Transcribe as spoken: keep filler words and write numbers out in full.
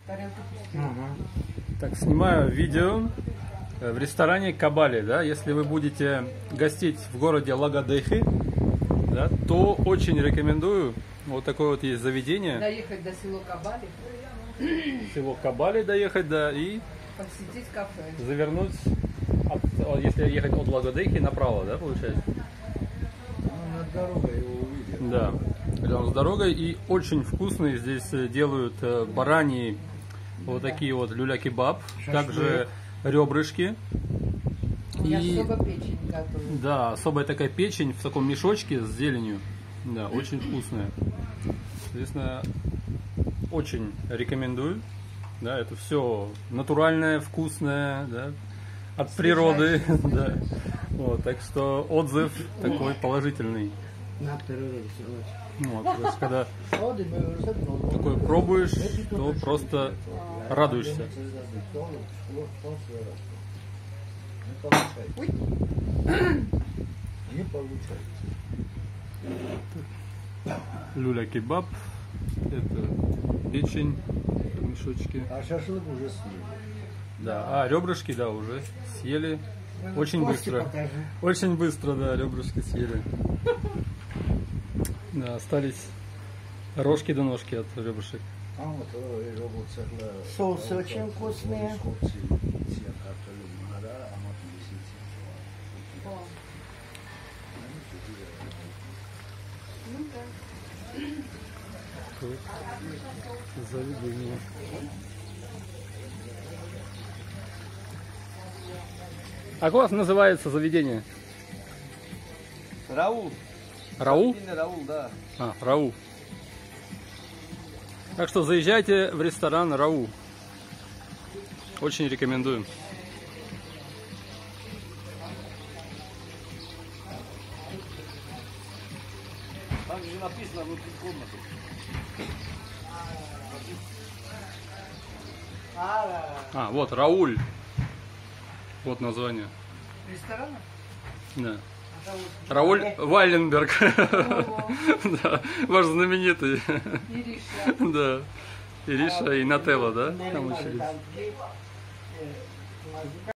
Ага. Так, снимаю видео в ресторане Кабали, да, если вы будете гостить в городе Лагодехи, да, то очень рекомендую. Вот такое вот есть заведение. Доехать до села Кабали. Село Кабали доехать, да, и Посетить кафе. завернуть, от, если ехать от Лагодехи направо, да, получается? Ну, над дорогой его увидел. Да, рядом с дорогой. И очень вкусные здесь делают бараньи, вот такие вот люля-кебаб, также ребрышки. Я И, особо печень готовлю. да, особая такая печень в таком мешочке с зеленью. Да, очень вкусная. Соответственно, очень рекомендую. Да, это все натуральное, вкусное, да, от природы. Да. Вот, так что отзыв такой положительный. Вот, то есть, когда такое пробуешь, то просто радуешься. Не получается. Люля-кебаб, это печень в мешочке. А шашлык уже съели. Да, а ребрышки, да, уже съели. Очень быстро. Очень быстро, да, ребрышки съели. Да, остались рожки до ножки от ребрышек. Соусы очень вкусные. Ну да. Заведение. А как у вас называется заведение? Раул. Раул? Раул, да. А, Раул. Так что заезжайте в ресторан Раул. Очень рекомендуем. Там же написано внутри комнаты. А, вот Рауль. Вот название. Ресторана? Да. Рауль Вайленберг. Да, ваш знаменитый. Ириша. Да. Ириша и Нателла, да? Там учились.